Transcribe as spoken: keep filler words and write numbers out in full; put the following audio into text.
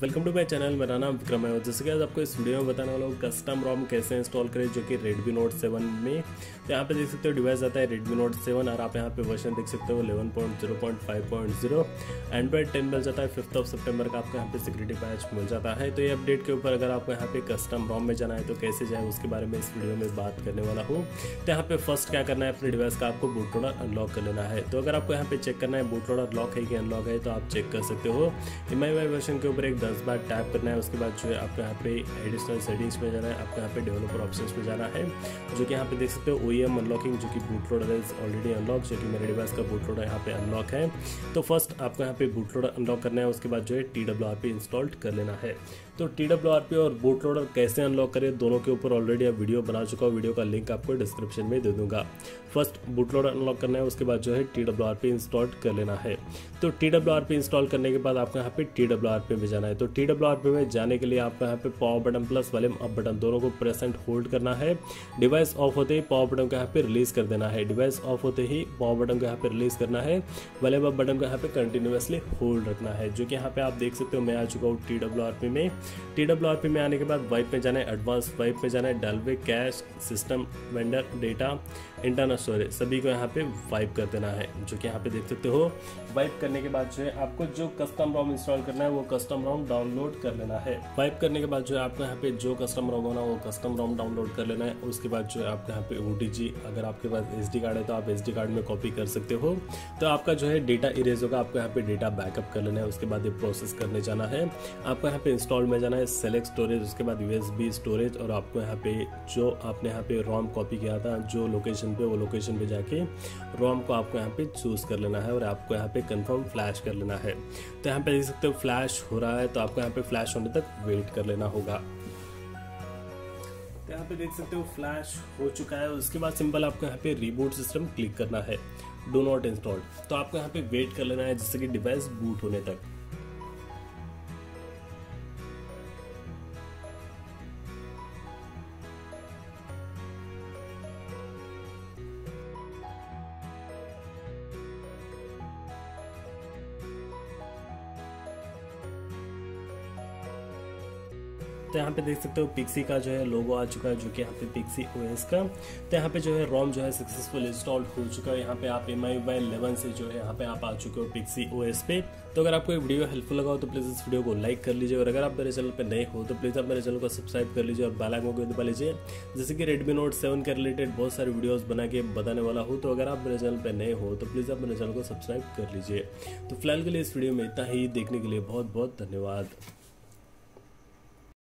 Welcome to my channel. मेरा नाम विक्रम है और जैसे कि आज आपको इस वीडियो में बताने वाला हूँ कस्टम रोम कैसे इंस्टॉल करें जो कि Redmi Note सेवन में। तो यहाँ पे देख सकते हो डिवाइस आता है Redmi Note सेवन और आप यहाँ पे वर्जन देख सकते हो eleven point zero point five point zero. Android ten मिल जाता है फिफ्थ ऑफ सितंबर का आपको यहाँ पे सिक्योरिटी पैच मिल जाता है। तो ये अपडेट के ऊपर अगर आपको यहाँ पे कस्टम रोम में जाना है तो कैसे जाए उसके बारे में इस वीडियो में बात करने वाला हूँ। तो यहाँ पे फर्स्ट क्या करना है, अपने डिवाइस का आपको बूटलोडर अनलॉक कर लेना है। तो अगर आपको यहाँ पे चेक करना है बूटलोडर लॉक है कि अनलॉक है तो आप चेक कर सकते हो। M I U I version के ऊपर एक दस बार टैप करना है। उसके बाद जो है आपको यहाँ पे एडिशनल सेटिंग्स में जाना है, आपको यहाँ पे डेवलपर ऑप्शंस में जाना है जो कि यहाँ पे देख सकते हो ओईएम अनलॉकिंग जो कि बूटलोडर इज ऑलरेडी अनलॉक, जो कि मेरे डिवाइस का बूटलोडर यहाँ पे अनलॉक है। तो फर्स्ट आपको यहाँ पे बूटलोडर अनलॉक करना है, उसके बाद जो है T W R P install कर लेना है। तो टी डब्ल्यू आर पी और बूटलोडर कैसे अनलॉक करें दोनों के ऊपर ऑलरेडी अब वीडियो बना चुका हूँ, वीडियो का लिंक आपको डिस्क्रिप्शन में दे दूंगा। फर्स्ट बूटलोडर अनलॉक करना है, उसके बाद जो है T W R P install कर लेना है। तो T W R P install करने के बाद आपको यहाँ पे टी डब्ल्यू आर पी में जाना है। तो टी डब्ल्यू आर पी में जाने के लिए आपको यहाँ पे power button plus volume up button दोनों को प्रेस एंड होल्ड करना है। डिवाइस ऑफ होते ही पावर बटन को यहाँ पे रिलीज कर देना है। डिवाइस ऑफ होते ही पावर बटन को यहाँ पे रिलीज करना है। वॉल्यूम अप बटन को यहाँ पे कंटिन्यूअसली होल्ड रखना है, जो कि यहाँ पे आप देख सकते हो मैं आ चुका हूँ टी डब्ल्यू आर पी में। टी डब्ल्यू आर पी में आने के बाद वाइप में जाना है, एडवांस वाइप में जाना है, Dalvik cache system vendor data internal storage सभी को यहाँ पे वाइप कर देना है, जो कि यहाँ पे देख सकते हो। वाइप करने के बाद जो है आपको जो कस्टम रोम इंस्टॉल करना है वो कस्टम रोम डाउनलोड कर लेना है। वाइप करने के बाद जो है आपको यहाँ पे जो कस्टम रोम होना वो कस्टम रोम डाउनलोड कर लेना है। उसके बाद जो है आपको यहाँ पे ओटीजी, अगर आपके पास एसडी कार्ड है तो आप एसडी कार्ड में कॉपी कर सकते हो। तो आपका जो है डेटा इरेज होगा, आपको यहाँ पे डेटा बैकअप कर लेना है। उसके बाद ये प्रोसेस करने जाना है, आपको यहाँ पे इंस्टॉल में जाना है, सेलेक्ट स्टोरेज, उसके बाद यूएसबी स्टोरेज और आपको यहाँ पे जो आपने यहाँ पे रोम कॉपी किया था जो लोकेशन पे वो लोकेशन पे जाके रोम को आपको यहाँ पे चूज कर लेना है और आपको यहाँ पे कंफर्म फ्लैश कर लेना है। तो यहाँ पे देख सकते हो फ्लैश हो रहा है, तो आपको यहाँ पे फ्लैश होने तक वेट कर लेना होगा। तो यहाँ पे देख सकते हो फ्लैश हो चुका है। उसके बाद सिंपल आपको यहाँ पे रिबूट सिस्टम क्लिक करना है, डू नॉट इंस्टॉल। तो आपको यहाँ पे वेट कर लेना है जिससे कि डिवाइस बूट होने तक। तो यहाँ पे देख सकते हो पिक्सी का जो है लोगो आ चुका है, जो कि यहाँ पे PixysOS का। तो यहाँ पे जो है रोम जो है सक्सेसफुल इंस्टॉल हो चुका है। यहाँ पे आप M I U I eleven से जो है यहाँ पे आप आ चुके हो PixysOS पे। तो अगर आपको ये वीडियो हेल्पफुल लगा हो तो प्लीज़ इस वीडियो को लाइक कर लीजिए और अगर आप मेरे चैनल पे नए हो तो प्लीज़ आप मेरे चैनल को सब्सक्राइब कर लीजिए और बेल आइकन को दबा लीजिए, जैसे कि Redmi Note सेवन के रिलेटेड बहुत सारे वीडियोस बना के बताने वाला हूँ। तो अगर आप मेरे चैनल पे नए हो तो प्लीज़ आप मेरे चैनल को सब्सक्राइब कर लीजिए। तो फिलहाल के लिए इस वीडियो में इतना ही, देखने के लिए बहुत बहुत धन्यवाद।